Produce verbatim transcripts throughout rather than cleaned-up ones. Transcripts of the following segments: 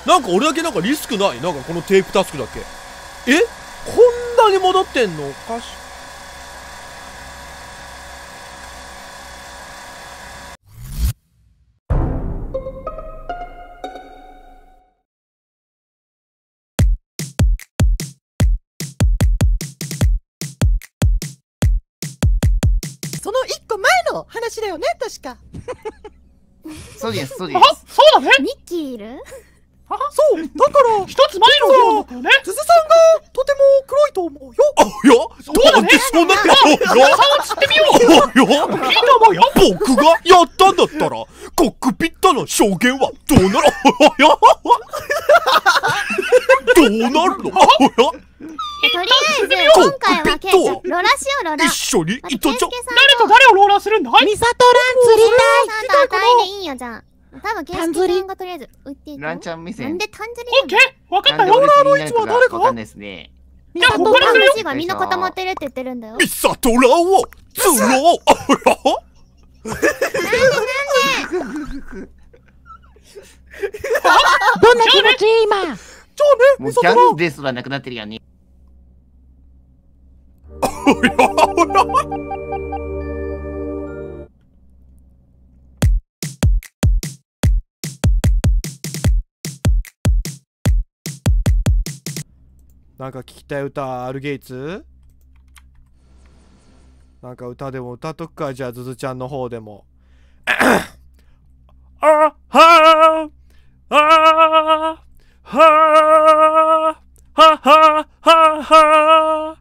なんか俺だけなんかリスクない？なんかこのテープタスクだけ。え？こんなに戻ってんの？おかしい。 その一個前の話だよね、確か。 そうです、そうです。 あ、そうだね。 ミッキーいる？ そう、だから一つ前のゲームだからね。 鈴さんがとても黒いと思うよ。 あ、いや、なんでそんなことよ。 顔つってみよう。 いや、 いいと思うよ。 僕がやったんだったら、コックピットの証言はどうなる？どうなるの？ とりあえず今回はケイちゃんローラしよう。ローラ一緒にいたじゃん。 誰と誰をローラーするんだい？ ミサトラン釣りたい。 さんとあたいでいいよ、じゃあ。多分ケイスケさんがとりあえず売っていく。 ランちゃん目線。 なんでタンズリオッケー、わかったよ。 ローラーの位置は誰かわかんないですね。 じゃあここからするよ。 がみんな固まってるって言ってるんだよ。 ミサトラを釣ろう。 どんな気持ち今？じゃあね、 もうキャンですらなくなってるやんね。 なんか聞きたい歌ある？ゲイツなんか歌でも歌っとくか。じゃあズズちゃんの方でも。あはああはあはははは。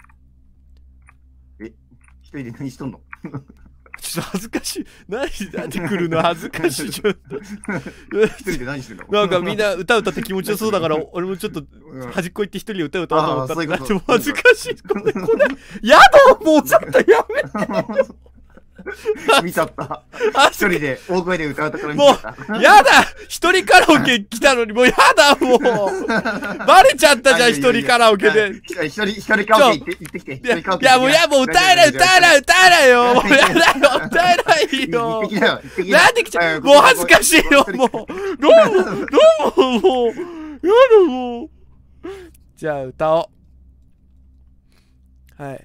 え、一人で何しとんの？ ちょっと恥ずかしい。何なんで来るの恥ずかしい。ちょっと一人で何してんの？ なんかみんな歌歌って気持ちよそうだから、俺もちょっと端っこ行って一人で歌歌おうと思ったら、でも恥ずかしい。これこれやだ、もうちょっとやめて。 見ちゃった。一人で大声で歌うところ見ちもゃった。 うやだ、一人カラオケ来たのにもうやだ、もうバレちゃったじゃん、一人カラオケで。 一人一人カラオケ行って行ってきて。 いや、いやもうやもう歌えない歌えない歌えないよ。もうやだよ、歌えないよ。 行ってきなよ。行ってきなよ。 なんで来ちゃう。もう恥ずかしいよ、もう。どうも、どうも、もう。やだ、もう。じゃあ歌おう。はい。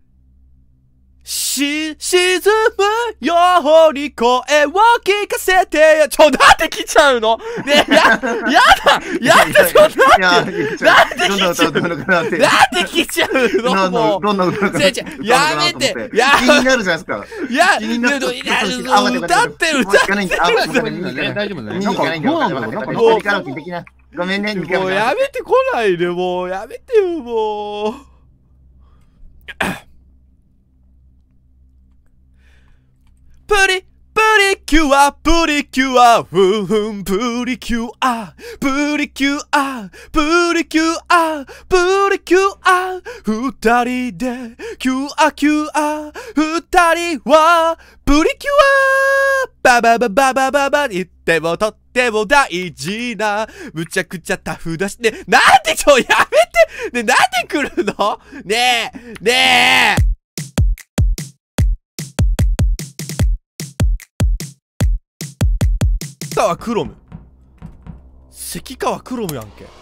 し、沈むように声を聞かせてよ。ちょ、なんで来ちゃうのねえ、や、やだやだ、ちょ、なんでなんで来ちゃうのなんで来ちゃうのもう。 どんな歌違う違う、やめてや気になるじゃないですか。 いや、 気になる。 歌って歌って歌って大丈夫だね。なんか、どうなんだろう。なんか、一人カラオケ的な。ごめんね、 もうやめてこないで、もう。やめてよ、もう。プリ、プリキュア、プリキュア、ふふん、プリキュア、プリキュア、プリキュア、プリキュア、二人で、キュアキュア、二人は、プリキュア、バババババババ、言ってもとっても大事な、むちゃくちゃタフだし、ね、なんでちょ、やめて、ね、なんで来るのねえ、ねえ、関川クロム関川クロムやんけ。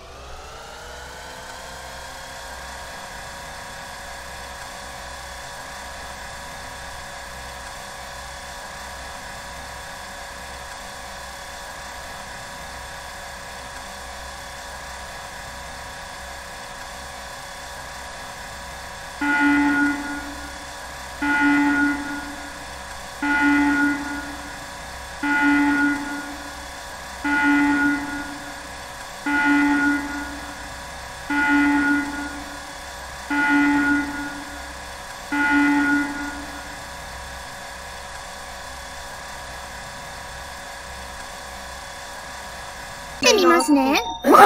ってみますね。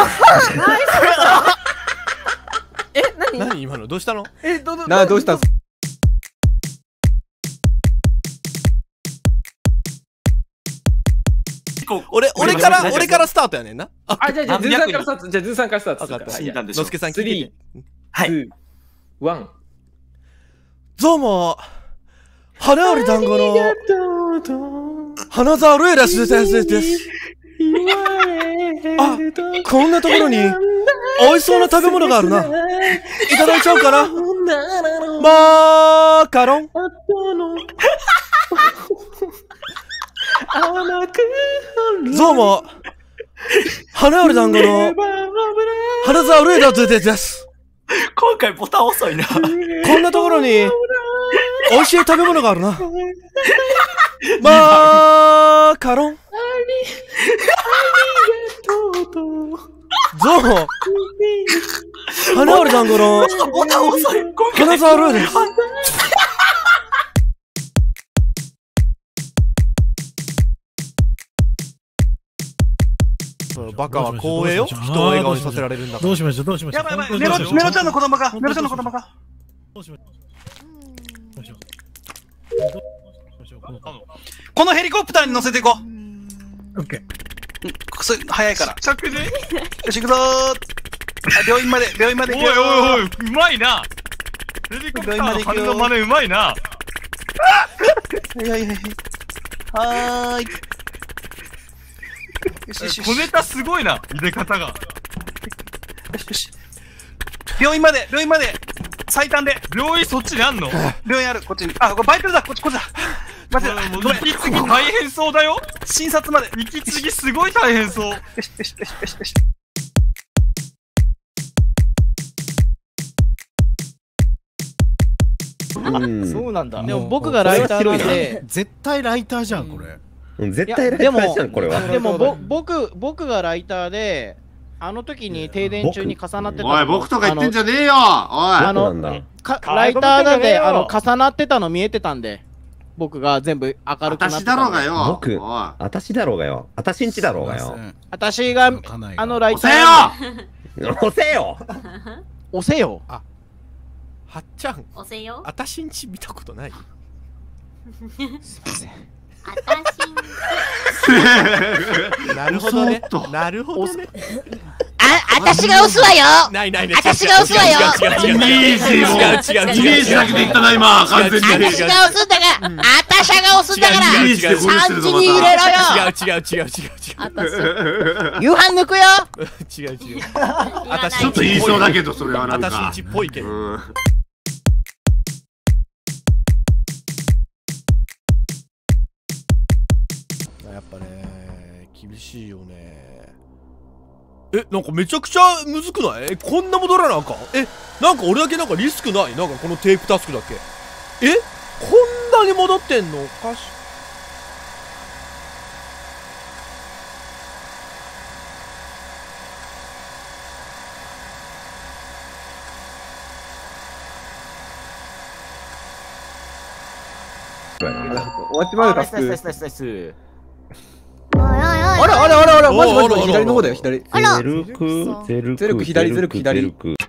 え、何？ 何今のどうしたの？ え、どどな、どうしたんす？ 俺、俺から、俺からスタートやねんな。 あ、じゃあ、じゃあ、ズーさんからスタート。じゃあ、ズーさんからスタート。 分かった。 はい、 のすけさん聞いてて。 はい。ツー、ワン。 どうも、花織団子の、花沢ルエラス先生です。あ、 こんなところに美味しそうな食べ物があるな。いただいちゃおうかな。マカロン。どうも、花より団子の花沢ルエダとです。 今回ボタン遅いな。 こんなところに美味しい食べ物があるな。マカロン。ゾウ、花より団子のボタン遅い。 花沢ルエです。バカは光栄よ。人を笑顔にさせられるんだから。 どうしましたどうしました。 やばいやばい、メロメロちゃんの子供が、メロちゃんの子供が。 どうしましたどうしましたこのヘリコプターに乗せていこう。 オッケー。 そ早いから。 着で。 よし行くぞー。病院まで病院までおい行くよ。 おいおい、うまいな。ヘリコプターの羽の真似うまいな。 はいはいはい。はーい。よしよしよし。 小ネタすごいな、入れ方が。 よしよし。病院まで病院まで最短で。 病院そっちにあんの？ 病院あるこっちに。あ、これバイクだこっちこっちだ。待ってもうごめん。 息継ぎ大変そうだよ。 診察まで。 息継ぎすごい大変そう。 よしよしよしよしよし。 そうなんだ。 でも僕がライターなんで、 絶対ライターじゃんこれ。 絶対ライターじゃんこれは。 でもぼ僕僕がライターで、あの時に停電中に重なってた。 おい、僕とか言ってんじゃねえよ。おい、 あのライターなんで、あの重なってたの見えてたんで、僕が全部明るくなってた。 私だろうがよ。 僕、私だろうがよ。私んちだろうがよ。 私があのライター。押せよ。 押せよ。 あ、はっちゃん。 押せよ。 あたしんち見たことない。 すいません。 あたしんなるほどね。なるほどね。 あ、あたしが押すわよ。 ないないない。 あたしが押すわよ。 イメージも。 違う違う違う。 イメージだけで言ったな今。完全に。 あたしが押すんだから。あたしが押すんだから。さんじに入れろよ。 違う違う違う違う違う。 あたし。 夕飯抜くよ。 違う違う。 あたしちょっと言いそうだけどそれはなんか。 あたしんちっぽいけど。やっぱね、厳しいよね。え、なんかめちゃくちゃむずくない？え、こんな戻らなあかん？え、なんか俺だけなんかリスクない？なんかこのテープタスクだけ。え、こんなに戻ってんの？おかしい。 終わってまうタスク。ナイスナイスナイス。 おいおいおい。 あらあらあらあら、マジマジマジ左の方だよ、左。 あら。 ゼルク、ゼルク、 ゼルク左ゼルク左。